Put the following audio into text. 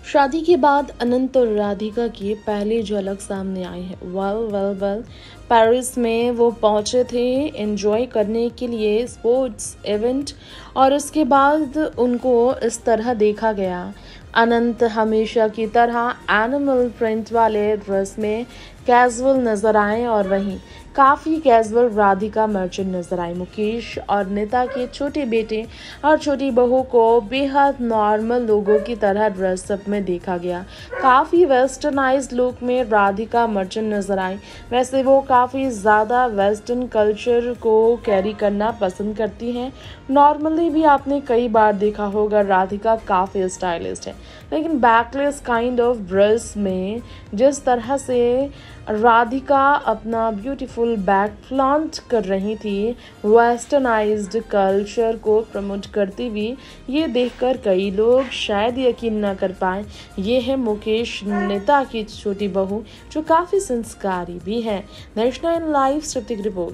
शादी के बाद अनंत और राधिका की पहली झलक सामने आई है। वेल पेरिस में वो पहुंचे थे एंजॉय करने के लिए स्पोर्ट्स इवेंट, और उसके बाद उनको इस तरह देखा गया। अनंत हमेशा की तरह एनिमल प्रिंट वाले ड्रेस में कैजुअल नजर आए, और वहीं काफ़ी कैजुअल राधिका मर्चेंट नजर आई। मुकेश और नीता के छोटे बेटे और छोटी बहू को बेहद नॉर्मल लोगों की तरह ड्रेसअप में देखा गया। काफ़ी वेस्टर्नाइज्ड लुक में राधिका मर्चेंट नजर आई। वैसे वो काफ़ी ज़्यादा वेस्टर्न कल्चर को कैरी करना पसंद करती हैं। नॉर्मली भी आपने कई बार देखा होगा राधिका काफ़ी स्टाइलिस्ट है, लेकिन बैकलेस काइंड ऑफ ड्रेस में जिस तरह से राधिका अपना ब्यूटीफुल बैक फ्लॉन्ट कर रही थी, वेस्टर्नाइज्ड कल्चर को प्रमोट करती हुई, ये देखकर कई लोग शायद यकीन न कर पाए। ये है मुकेश नीता की छोटी बहू, जो काफ़ी संस्कारी भी है। National live static report.